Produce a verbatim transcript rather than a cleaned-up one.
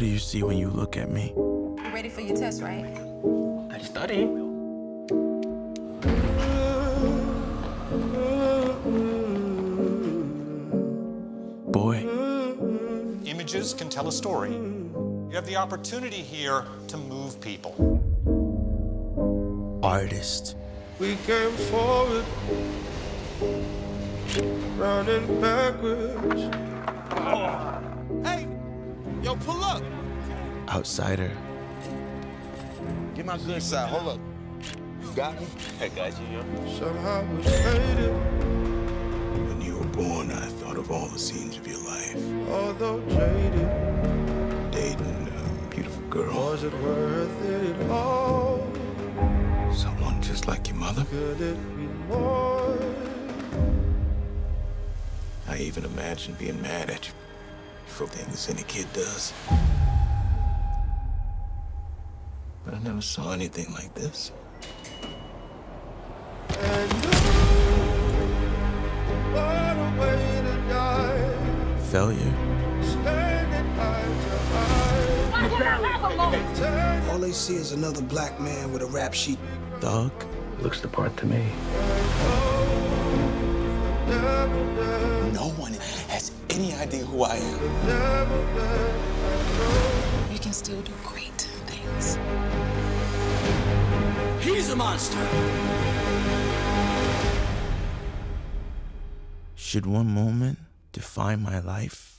do you see when you look at me? You ready for your test, right? I study. Boy. Images can tell a story. You have the opportunity here to move people. Artist. We came forward, running backwards. Oh. Hey, yo, pull up. Outsider. Get my good side. Hold up. You got me? I got you, yo. Somehow we made it. When you were born, I thought of all the scenes of your life. Although jaded, dating a beautiful girl. was it worth it all? Someone just like your mother. Could it be more? I even imagined being mad at you for things any kid does. But I never saw anything like this. And what a way to die. Failure. Standing eye to eye. All they see is another black man with a rap sheet. Thug. Looks the part to me. No one has any idea who I am. You can still do great things. He's a monster. Should one moment define my life?